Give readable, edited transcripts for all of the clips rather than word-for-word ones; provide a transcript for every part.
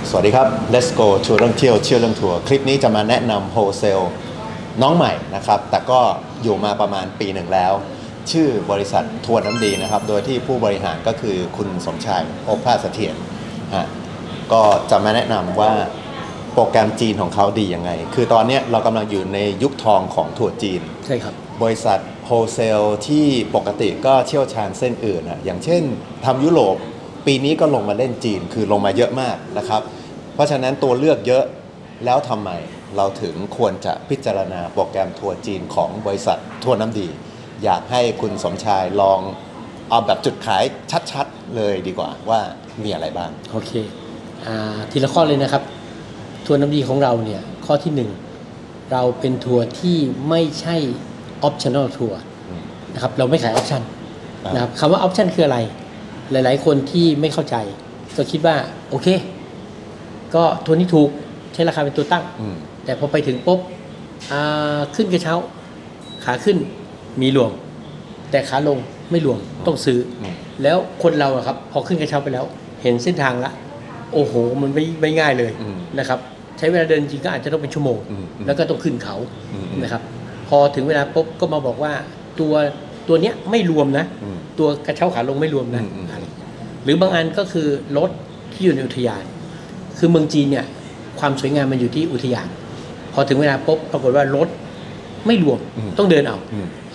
สวัสดีครับ Let's go ทัวร์เรื่องเที่ยวเที่ยวเรื่องทัวร์คลิปนี้จะมาแนะนำโฮเซลน้องใหม่นะครับแต่ก็อยู่มาประมาณปีหนึ่งแล้วชื่อบริษัททัวร์น้ำดีนะครับโดยที่ผู้บริหารก็คือคุณสมชายโอภาสเสถียรก็จะมาแนะนำว่าโปรแกรมจีนของเขาดียังไงคือตอนนี้เรากำลังอยู่ในยุคทองของทัวร์จีนใช่ครับบริษัทโฮเซลที่ปกติก็เชี่ยวชาญเส้นอื่นอย่างเช่นทำยุโรปปีนี้ก็ลงมาเล่นจีนคือลงมาเยอะมากนะครับเพราะฉะนั้นตัวเลือกเยอะแล้วทำไมเราถึงควรจะพิจารณาโปรแกรมทัวร์จีนของบริษัททัวร์น้ำดีอยากให้คุณสมชายลองเอาแบบจุดขายชัดๆเลยดีกว่าว่ามีอะไรบ้างโอเคทีละข้อเลยนะครับทัวร์น้ำดีของเราเนี่ยข้อที่1เราเป็นทัวร์ที่ไม่ใช่ optional ทัวร์นะครับเราไม่ขายออปชั่นนะครับคำว่าออปชั่นคืออะไรหลายๆคนที่ไม่เข้าใจก็คิดว่าโอเคก็ทัวร์นี้ถูกใช้ราคาเป็นตัวตั้งแต่พอไปถึงปุ๊บขึ้นกระเช้าขาขึ้นมีรวมแต่ขาลงไม่รวมต้องซื้อแล้วคนเราครับพอขึ้นกระเช้าไปแล้วเห็นเส้นทางละโอ้โหมันไม่ง่ายเลยนะครับใช้เวลาเดินจริงก็อาจจะต้องเป็นชั่วโมงแล้วก็ต้องขึ้นเขานะครับพอถึงเวลาปุ๊บก็มาบอกว่าตัวเนี้ยไม่รวมนะตัวกระเช้าขาลงไม่รวมนะหรือบางอันก็คือรถที่อยู่ในอุทยานคือเมืองจีนเนี่ยความสวยงามมันอยู่ที่อุทยานพอถึงเวลาปุ๊บปรากฏว่ารถไม่รวมต้องเดินเอา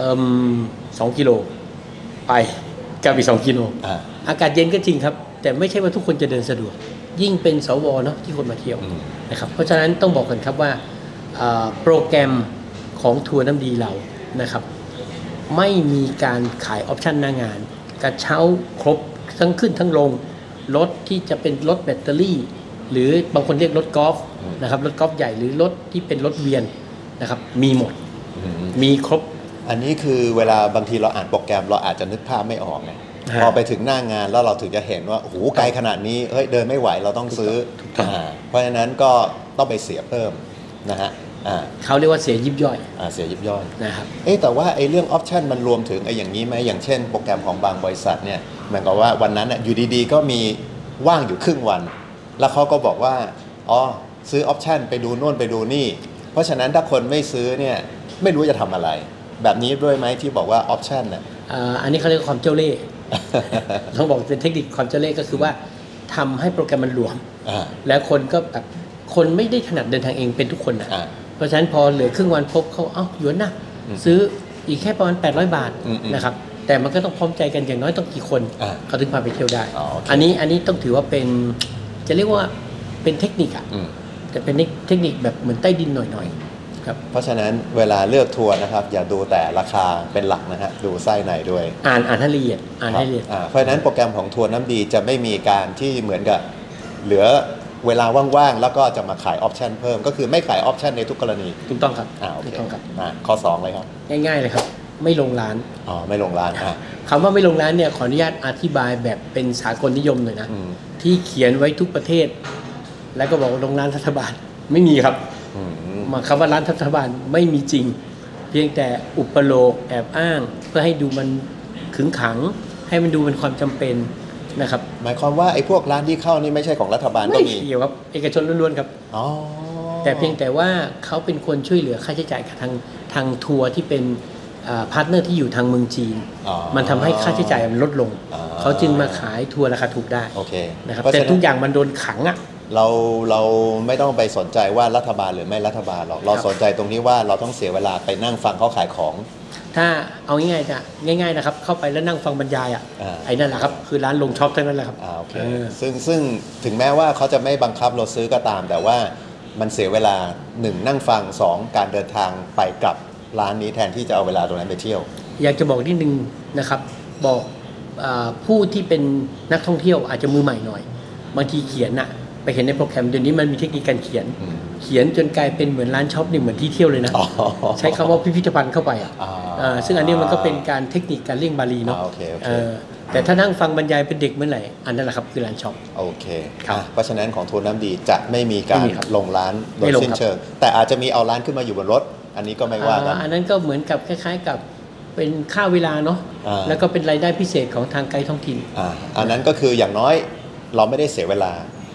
2 กิโลไปกลับอีก2 กิโลอากาศเย็นก็จริงครับแต่ไม่ใช่ว่าทุกคนจะเดินสะดวกยิ่งเป็นสวเนาะที่คนมาเที่ยวนะครับเพราะฉะนั้นต้องบอกกันครับว่าโปรแกรมของทัวร์น้ำดีเรานะครับไม่มีการขายออปชั่นหน้างานกระเช้าครบทั้งขึ้นทั้งลงรถที่จะเป็นรถแบตเตอรี่หรือบางคนเรียกรถกอล์ฟนะครับรถกอล์ฟใหญ่หรือรถที่เป็นรถเวียนนะครับมีหมดมีครบอันนี้คือเวลาบางทีเราอ่านโปรแกรมเราอาจจะนึกภาพไม่ออกไงพอไปถึงหน้างานแล้วเราถึงจะเห็นว่าโอ้โหไกลขนาดนี้เฮ้ยเดินไม่ไหวเราต้องซื้อเพราะฉะนั้นก็ต้องไปเสียเพิ่มนะฮะเขาเรียกว่าเสียยิบย่อยเสียยิบย่อยนะครับแต่ว่าไอ้เรื่องออปชันมันรวมถึงไอ้อย่างนี้ไหมอย่างเช่นโปรแกรมของบางบริษัทเนี่ยเหมือนกับว่าวันนั้นอยู่ดีๆก็มีว่างอยู่ครึ่งวันแล้วเขาก็บอกว่าอ๋อซื้อออปชันไปดูโน่นไปดูนี่เพราะฉะนั้นถ้าคนไม่ซื้อเนี่ยไม่รู้จะทำอะไรแบบนี้ด้วยไหมที่บอกว่าออปชันน่ะอันนี้เขาเรียกความเจ้าเล่ห์ต้องบอกเป็นเทคนิคความเจ้าเล่ห์ก็คือว่าทำให้โปรแกรมมันรวมแล้วคนก็แบบคนไม่ได้ถนัดเดินทางเองเป็นทุกคนนะเพราะฉะนั้นพอเหลือครึ่งวันพบเขาหยวนนะซื้ออีกแค่ประมาณ800 บาทนะครับแต่มันก็ต้องพร้อมใจกันอย่างน้อยต้องกี่คนเขาถึงพาไปเที่ยวได้อันนี้ต้องถือว่าเป็นจะเรียกว่าเป็นเทคนิคแต่เป็นเทคนิคแบบเหมือนใต้ดินหน่อยๆครับเพราะฉะนั้นเวลาเลือกทัวร์นะครับอย่าดูแต่ราคาเป็นหลักนะฮะดูไส้ในด้วยอ่านให้ละเอียดเพราะฉะนั้นโปรแกรมของทัวร์น้ำดีจะไม่มีการที่เหมือนกับเหลือเวลาว่างๆแล้วก็จะมาขายออปชันเพิ่มก็คือไม่ขายออปชันในทุกกรณีถูกต้องครับถูกต้องครับข้อ2เลยครับง่ายๆเลยครับไม่ลงร้านไม่ลงร้านคำว่าไม่ลงร้านเนี่ยขออนุญาตอธิบายแบบเป็นสากลนิยมหน่อยนะที่เขียนไว้ทุกประเทศแล้วก็บอกลงร้านรัฐบาลไม่มีครับมาคำว่าร้านรัฐบาลไม่มีจริงเพียงแต่อุปโลกแอบอ้างเพื่อให้ดูมันขึงขังให้มันดูเป็นความจำเป็นนะครับหมายความว่าไอ้พวกร้านที่เข้านี่ไม่ใช่ของรัฐบาลก็มีไม่เกี่ยวครับเอกชนล้วนๆครับแต่เพียงแต่ว่าเขาเป็นคนช่วยเหลือค่าใช้จ่ายกับทางทัวร์ที่เป็นพาร์ทเนอร์ที่อยู่ทางเมืองจีนมันทำให้ค่าใช้จ่ายมันลดลงเขาจึงมาขายทัวร์ราคาถูกได้นะครับแต่ทุกอย่างมันโดนขังเราไม่ต้องไปสนใจว่ารัฐบาลหรือไม่รัฐบาลหรอกเราสนใจตรงนี้ว่าเราต้องเสียเวลาไปนั่งฟังเขาขายของถ้าเอาง่ายๆนะครับเข้าไปแล้วนั่งฟังบรรยายไอ้นั่นแหละครับคือร้านลงช็อปเท่านั้นแหละครับโอเคซึ่งถึงแม้ว่าเขาจะไม่บังคับเราซื้อก็ตามแต่ว่ามันเสียเวลา1นั่งฟัง2การเดินทางไปกลับร้านนี้แทนที่จะเอาเวลาตรงนั้นไปเที่ยวอยากจะบอกนิดนึงนะครับบอกผู้ที่เป็นนักท่องเที่ยวอาจจะมือใหม่หน่อยบางทีเขียนไปเห็นในโปรแกรมเดี๋ยวนี้มันมีเทคนิคการเขียนจนกลายเป็นเหมือนร้านช็อปนี่เหมือนที่เที่ยวเลยนะใช้คำว่าพิพิธภัณฑ์เข้าไปซึ่งอันนี้มันก็เป็นการเทคนิคการเลี่ยงบาลีเนาะแต่ถ้านั่งฟังบรรยายเป็นเด็กเมื่อไหร่อันนั้นแหละครับคือร้านช็อปโอเคเพราะฉะนั้นของทัวร์น้ำดีจะไม่มีการลงร้านโดยสิ้นเชิงแต่อาจจะมีเอาร้านขึ้นมาอยู่บนรถอันนี้ก็ไม่ว่ากันอันนั้นก็เหมือนกับคล้ายๆกับเป็นค่าเวลาเนาะแล้วก็เป็นรายได้พิเศษของทางไกด์ท้องถิ่นอันนั้นก็คืออย่างน้อยเราไม่ได้เสียเวลา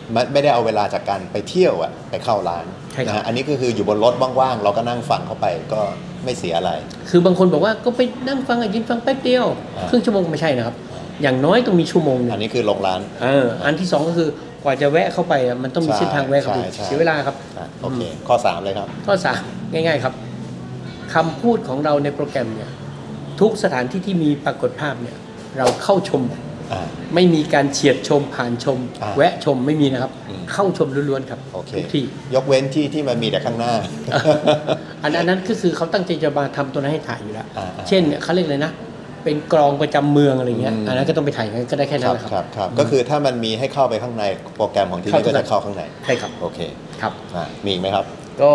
ไม่ได้เอาเวลาจากการไปเที่ยวอะไปเข้าร้านใช่ครับนะฮะอันนี้ก็คืออยู่บนรถว่างๆเราก็นั่งฟังเข้าไปก็ไม่เสียอะไรคือบางคนบอกว่าก็ไปนั่งฟังยืนฟังแป๊บเดียวครึ่งชั่วโมงไม่ใช่นะครับอย่างน้อยต้องมีชั่วโมงหนึงอันนี้คือลงร้านอันที่สองก็คือกว่าจะแวะเข้าไปมันต้องมีเส้นทางแวะเข้าไปใช่เสียเวลาครับโอเคข้อ 3 เลยครับข้อสามง่ายๆครับคำพูดของเราในโปรแกรมเนี่ยทุกสถานที่ที่มีปรากฏภาพเนี่ยเราเข้าชมอ่าไม่มีการเฉียดชมผ่านชมอ่าแวะชมไม่มีนะครับอืมเข้าชมล้วนๆครับโอเคทุกที่ยกเว้นที่มันมีแต่ข้างหน้าอันนั้นก็คือเขาตั้งใจจะมาทำตัวนั้นให้ถ่ายอยู่แล้วอ่าเช่นเขาเรียกเลยนะ เป็นกรองประจำเมืองอะไรเงี้ย อันนั้นก็ต้องไปถ่ายกันก็ได้แค่คนั้นรับแหละครับครับก็คือถ้ามันมีให้เข้าไปข้างในโปรแกรมของที่นี่เข้าก็จะเข้าข้างในใช่ครับโอเคครับมีอีกไหมครับก็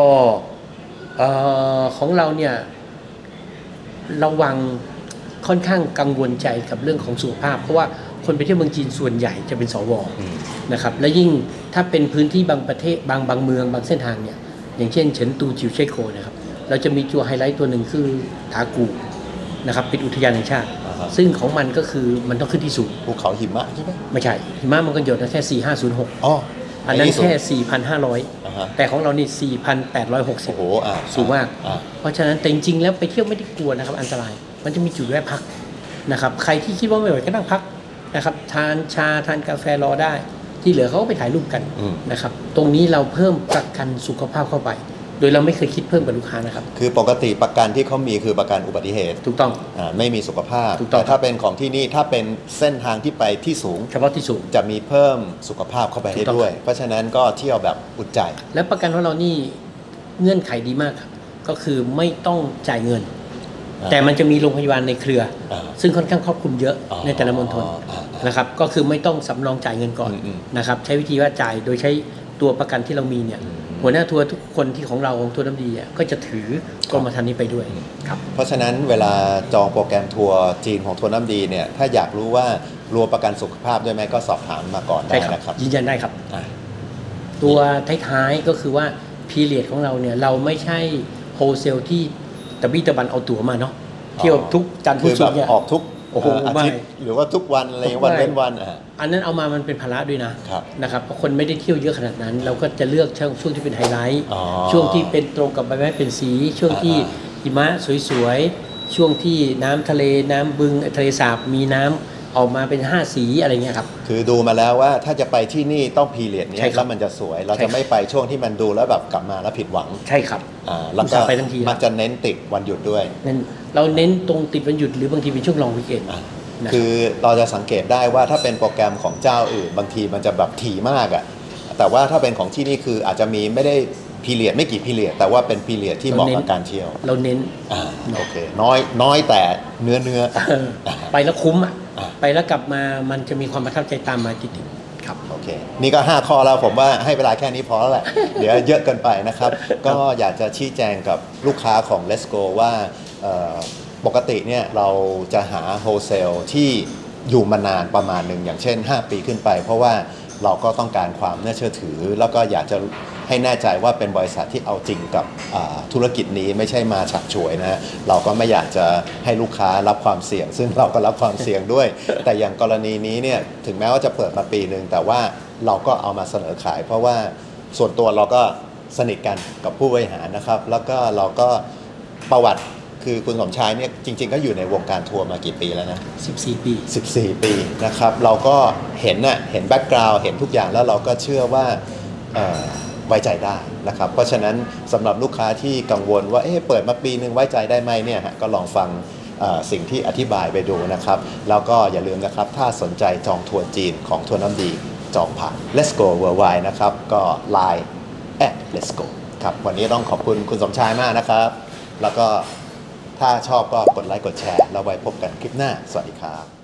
ของเราเนี่ยระวังค่อนข้างกังวลใจกับเรื่องของสุขภาพ เพราะว่าคนไปเที่ยวเมืองจีนส่วนใหญ่จะเป็นสวอืมนะครับและยิ่งถ้าเป็นพื้นที่บางประเทศบางเมืองบางเส้นทางเนี่ยอย่างเช่นเฉินตูจิวเชโกนะครับเราจะมีตัวไฮไลท์ตัวหนึ่งคือทากูนะครับเป็นอุทยานแห่งชาติอ่าฮะซึ่งของมันก็คือมันต้องขึ้นที่สูงภูเขาหิมะใช่ไหมไม่ใช่หิมะมันก็หยดนะแค่ 4506 อ๋ออันนั้นสูงแค่อ่าฮะ 4,500 แต่ของเรานี่โอ้โห 4,860 สูงมาก เพราะฉะนั้นแต่จริงๆแล้วไปเที่ยวไม่ได้กลัวนะครับอันตราย มันจะมีจุดแวะพักนะครับใครที่คิดว่าไม่ไหวก็นั่งพักนะครับทานชาทานกาแฟรอได้ ที่เหลือเขาก็ไปถ่ายรูปกันอืมนะครับตรงนี้เราเพิ่มประกันสุขภาพเข้าไป โดยเราไม่เคยคิดเพิ่มกับลูกค้านะครับคือปกติประกันที่เขามีคือประกันอุบัติเหตุถูกต้องไม่มีสุขภาพถูกต้องแต่ถ้าเป็นของที่นี่ถ้าเป็นเส้นทางที่ไปที่สูงเฉพาะที่สูงจะมีเพิ่มสุขภาพเข้าไปถูให้กต้องด้วย เพราะฉะนั้นก็เที่ยวแบบอุดใจและประกันของเรานี่เงื่อนไขดีมากครับก็คือไม่ต้องจ่ายเงิน แต่มันจะมีโรงพยาบาลในเครืออ่าซึ่งค่อนข้างครอบคลุมเยอะอ๋อในแต่ละมณฑล นะครับก็คือไม่ต้องสำรองจ่ายเงินก่อนอืมนะครับใช้วิธีว่าจ่ายโดยใช้ตัวประกันที่เรามีเนี่ยหัวหน้าทัวร์ทุกคนที่ของเราของทัวร์น้ำดีอ่ะก็จะถือกรมธรรม์นี้ไปด้วยครับเพราะฉะนั้นเวลาจองโปรแกรมทัวร์จีนของทัวร์น้ำดีเนี่ยถ้าอยากรู้ว่ารวมประกันสุขภาพด้วยไหมก็สอบถามมาก่อนได้ใช่ครับนะครับยืนยันได้ครับอ่าตัวท้ายๆก็คือว่าพีเรียดของเราเนี่ยเราไม่ใช่โฮเซลที่ตะบี้ตะบันเอาตั๋วมาเนาะเที่ยวทุกจันทร์พุคืธอศุแบกบร์เนี่ยออกทุกโอ้โหอาทิตย์ไม่หรือว่าทุกวันอะไรวันเว้นวันอ่ะอันนั้นเอามามันเป็นภาระด้วยนะครับ นะครับเพราะคนไม่ได้เที่ยวเยอะขนาดนั้น เราก็จะเลือกช่วงที่เป็นไฮไลท์อ๋อช่วงที่เป็นตรงกับใบไม้เป็นสี ช่วงที่หิมะสวยๆช่วงที่น้ำทะเลน้ำบึงทะเลสาบมีน้ำออกมาเป็น5สีอะไรเงี้ยครับคือดูมาแล้วว่าถ้าจะไปที่นี่ต้องพีเรียดนี้ใช่ครับแล้วมันจะสวย เราใช่ครัจะบไม่ไปช่วงที่มันดูแล้วแบบกลับมาแล้วผิดหวังใช่ครับแล้วอุตก็ส่าห์ไปทั้งทีมันจะเน้นติดวันหยุดด้วยนั่นเราเน้นตรงติดวันหยุดหรือบางทีเป็นช่วงลองวีคเอนอ่ะนะคือเราจะสังเกตได้ว่าถ้าเป็นโปรแกรมของเจ้าอื่นบางทีมันจะแบบถี่มากอะ่ะแต่ว่าถ้าเป็นของที่นี่คืออาจจะมีไม่ได้พีเรียดไม่กี่พีเรียดแต่ว่าเป็นพีเรียดที่เหมาะกับการเที่ยวเราเน้นโอเคน้อยแต่เนื้อไปแล้วคุ้มอ่ะอ่ะไปแล้วกลับมามันจะมีความประทับใจตามมาติดๆครับโอเคนี่ก็ 5 ข้อแล้วผมว่าให้เวลาแค่นี้พอแล้วแหละ เดี๋ยวเยอะเกินไปนะครับ ก็อยากจะชี้แจงกับลูกค้าของ Let's Go ว่าปกติเนี่ยเราจะหาโฮเซลที่อยู่มานานประมาณหนึ่งอย่างเช่น 5 ปีขึ้นไป เพราะว่าเราก็ต้องการความน่าเชื่อถือ แล้วก็อยากจะให้แน่ใจว่าเป็นบริษัทที่เอาจริงกับธุรกิจนี้ไม่ใช่มาฉักฉวยนะฮะเราก็ไม่อยากจะให้ลูกค้ารับความเสี่ยง ซึ่งเราก็รับความเสี่ยงด้วย แต่อย่างกรณีนี้เนี่ยถึงแม้ว่าจะเปิดมาปีหนึ่งแต่ว่าเราก็เอามาเสนอขาย เพราะว่าส่วนตัวเราก็สนิทกันกับผู้บริหารนะครับ แล้วก็เราก็ประวัติคือคุณสมชายเนี่ยจริงๆก็อยู่ในวงการทัวร์มากี่ปีแล้วนะ 14 ปี 14 ปีนะครับเราก็เห็นแบ็กกราวด์เห็นทุกอย่างแล้วเราก็เชื่อว่าไว้ใจได้นะครับเพราะฉะนั้นสำหรับลูกค้าที่กังวลว่าเปิดมาปีนึงไว้ใจได้ไหมเนี่ยก็ลองฟังสิ่งที่อธิบายไปดูนะครับแล้วก็อย่าลืมนะครับถ้าสนใจจองทัวร์จีนของทัวร์น้ำดีจองผ่าน Let's Go Worldwide นะครับก็ Line @Let's Go ครับวันนี้ต้องขอบคุณคุณสมชายมากนะครับแล้วก็ถ้าชอบก็กดไลค์กดแชร์แล้วไว้พบกันคลิปหน้าสวัสดีครับ